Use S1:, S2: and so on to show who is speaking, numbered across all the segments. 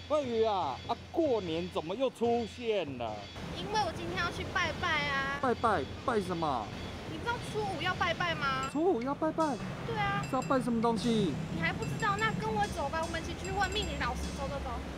S1: 关羽啊，过年怎么又出现了？
S2: 因为我今天要去拜拜啊。
S1: 拜什么？
S2: 你知道初五要拜拜吗？
S1: 初五要拜拜？
S2: 对啊。
S1: 是要拜什么东西？
S2: 你还不知道？那跟我走吧，我们一起去问命理老师。走。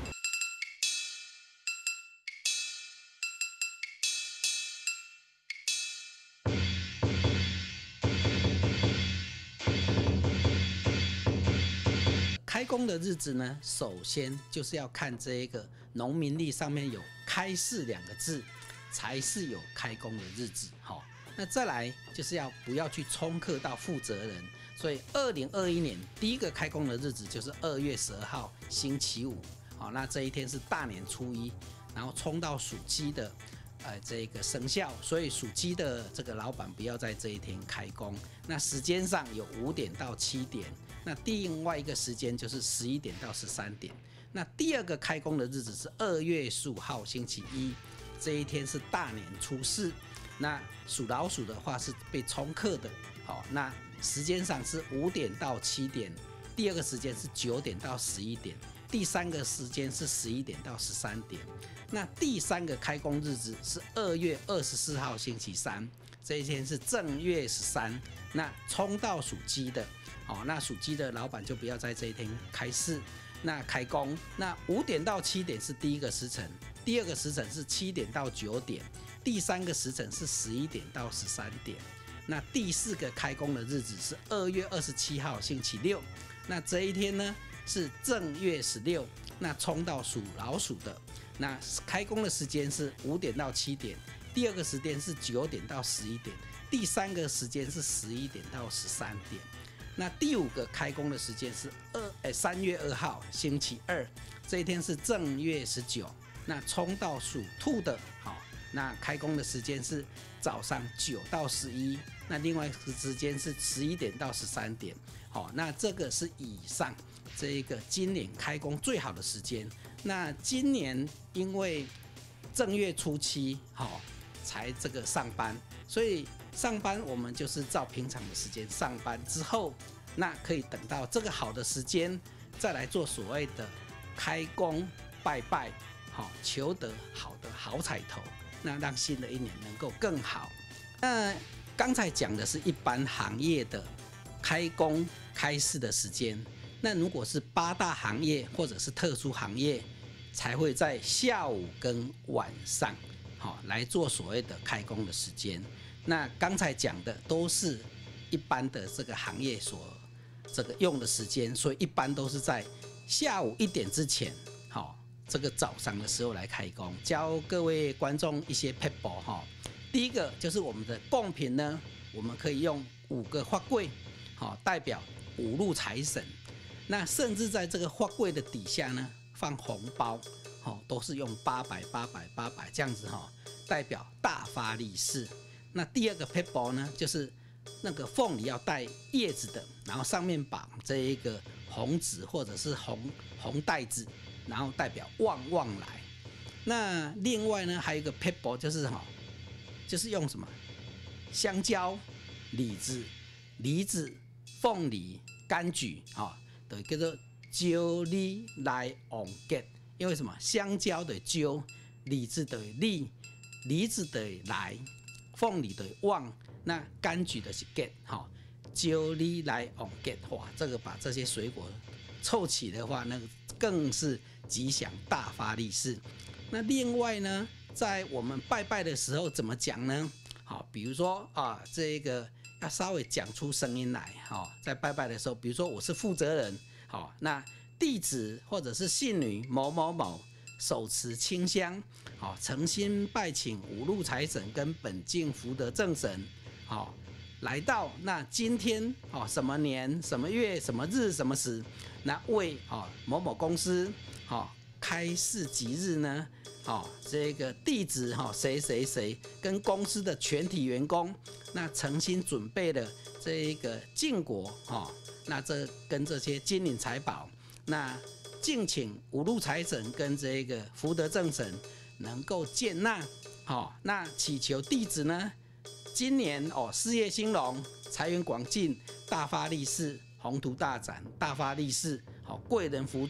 S3: 开工的日子呢，首先就是要看这一个农民历上面有开市2个字，才是有开工的日子。那再来就是不要去冲克到负责人，所以2021年第一个开工的日子就是2月12号星期五。那这一天是大年初一，然后冲到属鸡的这个生肖，所以属鸡的这个老板不要在这一天开工。那时间上有5点到7点，那另外一个时间就是11点到13点。那第二个开工的日子是2月15号星期一，这一天是大年初4。那属老鼠的话是被冲克的，那时间上是5点到7点，第二个时间是9点到11点，第三个时间是11点到13点。那第三个开工日子是2月24号星期三，这一天是正月13，那冲到属鸡的，那属鸡的老板就不要在这一天开市，那开工。那5点到7点是第一个时辰，第二个时辰是7点到9点，第三个时辰是11点到13点。那第四个开工的日子是2月27号星期六，那这一天呢是正月16，那冲到属老鼠的，那开工的时间是5点到7点，第二个时间是9点到11点，第三个时间是11点到13点。那第五个开工的时间是3月2号星期二，这一天是正月19，那冲到属兔的，那开工的时间是早上9到11，那另外一个时间是11点到13点。那这个是以上这一个今年开工最好的时间。那今年因为正月初7才这个上班，所以上班我们就是照平常的时间上班之后，那可以等到这个好的时间再来做所谓的开工拜拜，求得好的好彩头，那让新的一年能够更好。那刚才讲的是一般行业的开工开市的时间，那如果是8大行业或者是特殊行业，才会在下午跟晚上来做所谓的开工的时间。那刚才讲的都是一般的这个行业所这个用的时间，所以一般都是在下午1点之前，这个早上的时候来开工。教各位观众一些撇步第一个就是我们的贡品呢，我们可以用5个花柜，代表5路财神。那甚至在这个花柜的底下呢，放红包，都是用800这样子，代表大发利市。那第二个撇步呢，就是那个凤梨要带叶子的，然后上面绑这一个红纸或者是红带子，然后代表旺旺来。那另外呢，还有一个撇步就是用什么香蕉、李子、凤梨、柑橘，都叫做招你来旺吉。因为什么？香蕉的招，李子的利，梨子的来，凤梨的旺，那柑橘的是吉，招你来旺吉。哇，这个把这些水果凑齐的话，那更是吉祥大发利市。那另外呢，在我们拜拜的时候怎么讲呢？比如说这个要稍微讲出声音来，在拜拜的时候，比如说我是负责人，那弟子或者是信女某某某手持清香，诚心拜请5路财神跟本境福德正神，来到那今天什么年什么月什么日什么时，那为某某公司开市吉日呢，这个弟子谁跟公司的全体员工，那诚心准备的这一个敬果，那这跟这些金银财宝，那敬请5路财神跟这个福德正神能够接纳，那祈求弟子呢今年事业兴隆，财源广进，大发利市，宏图大展，大发利市，贵人扶助，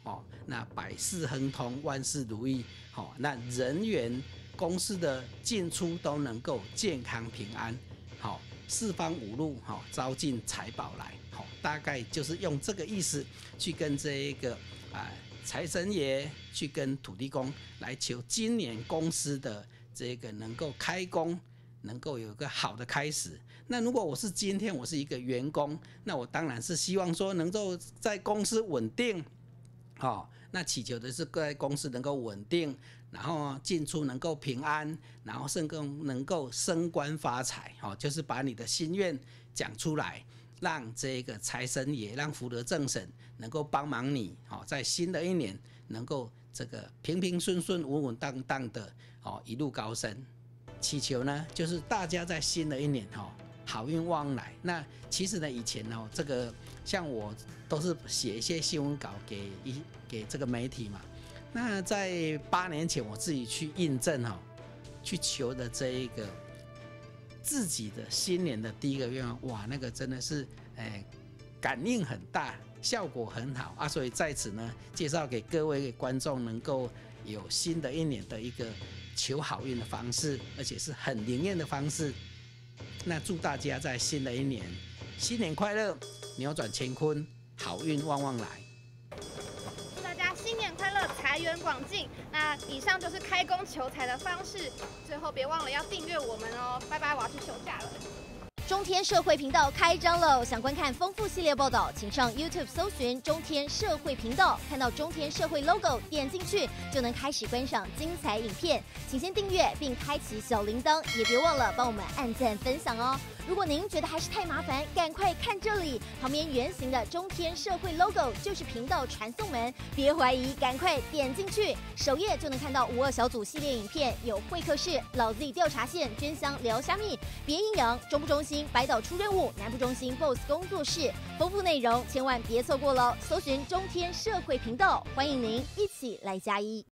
S3: 哦，那百事亨通，万事如意，好，那人员公司的进出都能够健康平安，好，四方五路，好，招进财宝来，好，大概就是用这个意思去跟这一个财神爷，去跟土地公来求今年公司的这个能够开工，能够有一个好的开始。那如果我是今天我是一个员工，那我当然是希望说能够在公司稳定，那祈求的是在公司能够稳定，然后进出能够平安，然后能够升官发财，就是把你的心愿讲出来，让这个财神爷，让福德正神能够帮忙你，在新的一年能够这个平平顺顺、稳稳当当的一路高升。祈求呢，就是大家在新的一年好运旺来。那其实呢，以前这个像我都是写一些新闻稿给这个媒体嘛。那在8年前，我自己去印证去求的这一个自己的新年的第一个愿望，哇，那个真的是感应很大，效果很好啊。所以在此呢，介绍给各位观众，能够有新的一年的一个求好运的方式，而且是很灵验的方式。那祝大家在新的一年，新年快乐，扭转乾坤，好运旺旺来。
S2: 祝大家新年快乐，财源广进。那以上就是开工求财的方式，最后别忘了要订阅我们哦。拜拜，我要去休假了。
S4: 中天社会频道开张喽！想观看丰富系列报道，请上 YouTube 搜寻中天社会频道，看到中天社会 logo， 点进去就能开始观赏精彩影片。请先订阅并开启小铃铛，也别忘了帮我们按赞分享哦。如果您觉得还是太麻烦，赶快看这里，旁边圆形的中天社会 logo 就是频道传送门，别怀疑，赶快点进去，首页就能看到52小组系列影片，有会客室、老 Z 调查线、捐香聊虾米、别阴阳、中部中心、百岛出任务、南部中心 BOSS 工作室，丰富内容千万别错过了。搜寻中天社会频道，欢迎您一起来加一。